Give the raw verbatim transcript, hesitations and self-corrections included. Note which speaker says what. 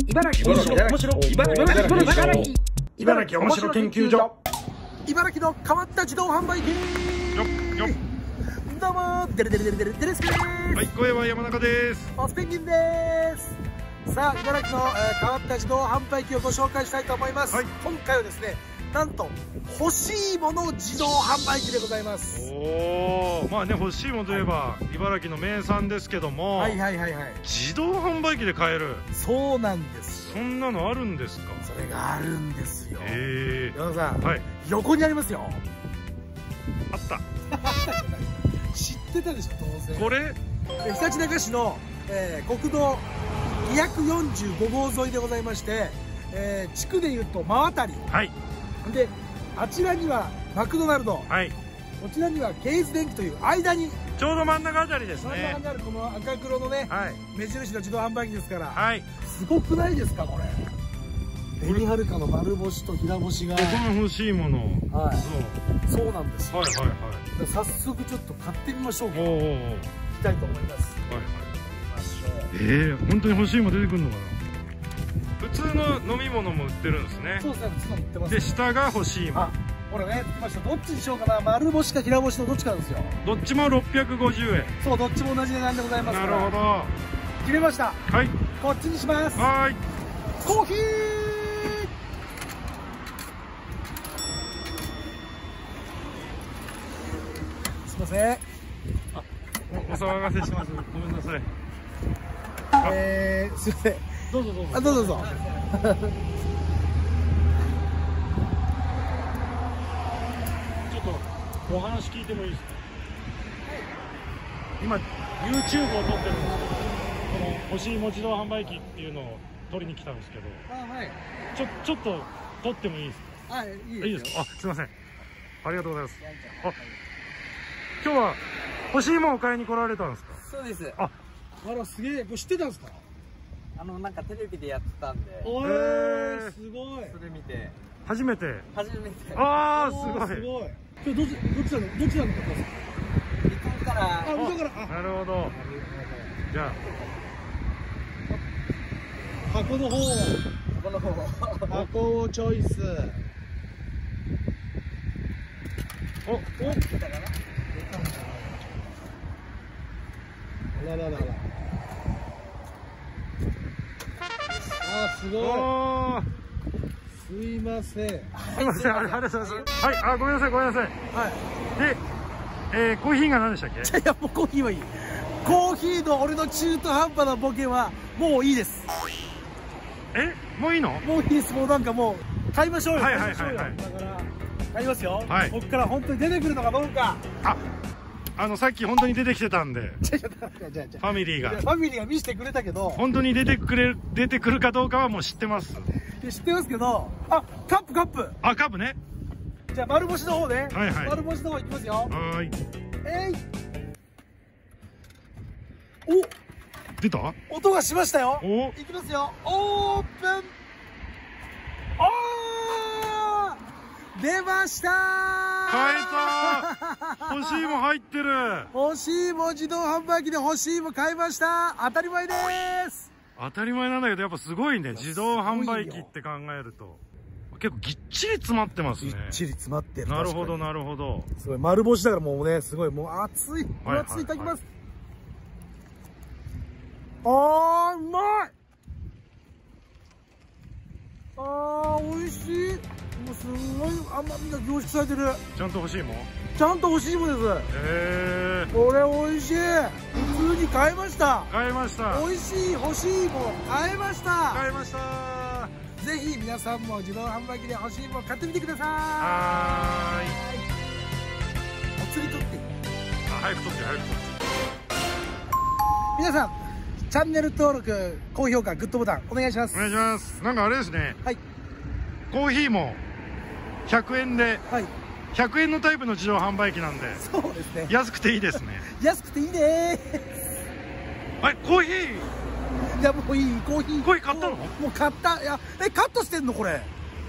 Speaker 1: 茨城面白面白茨城茨城茨城面白研究所。
Speaker 2: 茨城の変わった自動販売機。
Speaker 1: よっよっ。
Speaker 2: どうもデレデレデレデレデレスです。
Speaker 1: はい、声は山中です。
Speaker 2: オスペンギンです。さあ、茨城の、えー、変わった自動販売機をご紹介したいと思います。はい、今回はですね、なんと欲しいもの自動販売機でございます。
Speaker 1: おお、まあね、欲しいものといえば茨城の名産ですけども、
Speaker 2: はいはいはいはい、
Speaker 1: 自動販売機で買える。
Speaker 2: そうなんです。
Speaker 1: そんなのあるんですか。
Speaker 2: それがあるんですよ。
Speaker 1: ええー、
Speaker 2: 山田さん、
Speaker 1: はい、横
Speaker 2: にありますよ。
Speaker 1: あった
Speaker 2: 知ってたでしょ、当然。
Speaker 1: これ
Speaker 2: ひたちなか市の、えー、国道にひゃくよんじゅうごごう沿いでございまして、えー、地区でいうと真渡り、
Speaker 1: はい、で
Speaker 2: あちらにはマクドナルド、はい、こちらにはケイズ電機という間に
Speaker 1: ちょうど真ん中あたりですね。
Speaker 2: 真ん中にあるこの赤黒のね、はい、目印の自動販売機ですから、はい、すごくないですかこれ。紅はるかの丸干しと平干しが
Speaker 1: 僕の欲しいもの、
Speaker 2: はい、そうそうなんですよ。
Speaker 1: はいはいはい。
Speaker 2: 早速ちょっと買ってみましょうか。おお、行きたいと思います。はいはい。え
Speaker 1: えー、本当に欲しいもの出てくるのかな。普通の飲み物も売ってるんですね。
Speaker 2: そうですね、普通の売ってます、ね。
Speaker 1: で、下が欲しいもの。
Speaker 2: これね、来ました。どっちにしようかな。丸干しか平干しのどっちかなんですよ。
Speaker 1: どっちもろっぴゃくごじゅうえん。
Speaker 2: そう、どっちも同じ値段でございますから。
Speaker 1: なるほど。
Speaker 2: 決めました。はい。こっちにします。
Speaker 1: はい。
Speaker 2: コーヒー。すみません。あ、
Speaker 1: お、お騒がせします。ごめんなさい。
Speaker 2: えー、すみません。
Speaker 1: どうぞどうぞ。
Speaker 2: あ、どうぞどうぞ。
Speaker 1: ちょっとお話聞いてもいいですか。今 ユーチューブ を撮ってるんですけど、この欲しいも自動販売機っていうのを撮りに来たんですけど、あ、はい、ちょちょっと撮ってもいいですか。
Speaker 2: はい、いいです。
Speaker 1: いいですか。あ、すいません。ありがとうございます。あ、今日は欲しいもんを買いに来られたんですか。
Speaker 3: そうです。
Speaker 2: あ、あら、すげえ。これ知ってたんですか。
Speaker 3: あの、なんかテレビでやってたんで。
Speaker 2: おー、すごい。
Speaker 3: それ見て。
Speaker 1: 初めて。
Speaker 3: 初めて。
Speaker 1: ああ、すごい。
Speaker 2: すごい。今日どっち、どちらの、どちらの方ですか。
Speaker 3: 水戸から。
Speaker 2: あ、水戸から。
Speaker 1: なるほど。じゃ
Speaker 2: あ。箱の方。
Speaker 3: 箱の方。
Speaker 2: 箱をチョイス。
Speaker 1: お、お。
Speaker 3: 出たかな。
Speaker 2: あらららら。あ、すごい。すいません。す
Speaker 1: いません、ありがとうございます。はい、あ、ごめんなさい、ごめんなさい。はい。で、えー、コーヒーが何でしたっけ。
Speaker 2: いや、もうコーヒーはいい。コーヒーの俺の中途半端なボケはもういいです。
Speaker 1: え、もういいの。
Speaker 2: もういいです。もうなんかもう買いましょうよ。
Speaker 1: はいはいはいはい。
Speaker 2: だから買いますよ。
Speaker 1: はい。
Speaker 2: ここから本当に出てくるのかどうか。あ、
Speaker 1: あのさっき本当に出てきてたんで。ファミリーが。
Speaker 2: ファミリーが見せてくれたけど。
Speaker 1: 本当に出てくれる出てくるかどうかはもう知ってます。
Speaker 2: 知ってますけど。あ、カップカップ。
Speaker 1: あ、カップね。
Speaker 2: じゃあ丸干しの方ね。
Speaker 1: はいはい。
Speaker 2: 丸干しの方いきますよ。
Speaker 1: はい。
Speaker 2: えい。お。
Speaker 1: 出た？
Speaker 2: 音がしましたよ。
Speaker 1: お。
Speaker 2: いきますよ。オープン。おー。出ましたー。
Speaker 1: 買えた。欲しいも入ってる。
Speaker 2: 欲しいも自動販売機で欲しいも買いました。当たり前です。
Speaker 1: 当たり前なんだけどやっぱすごいね。自動販売機って考えると結構ぎっちり詰まってますね。
Speaker 2: ぎっちり詰まってる。
Speaker 1: なるほどなるほど。
Speaker 2: すごい丸干しだからもうね、すごいもう熱い熱い。いただきます。あー、うまい。あー、美味しい。もうすごい甘みが凝縮されてる。ちゃんと欲しいもん。ちゃんと欲しいもんです。へえ。これ美味しい。普通に買いました。買いました。美味しい欲しいもん買いました。買いました。ぜひ皆さんも自動販売機で欲しいもん買ってみてください。はーい。お釣り取っていい？あ、早く取って早く取って。皆さん、チャンネル登録、高評価、グッドボタンお願いします。お願いします。なんかあれですね。はい。コーヒーもひゃくえんで、はい、ひゃくえんのタイプの自動販売機なんで、そうですね。安くていいですね。安くていいねー。はい、コーヒー。いやもういい、コーヒー。コーヒー買ったの？もう買った。いや、え、カットしてんのこれ。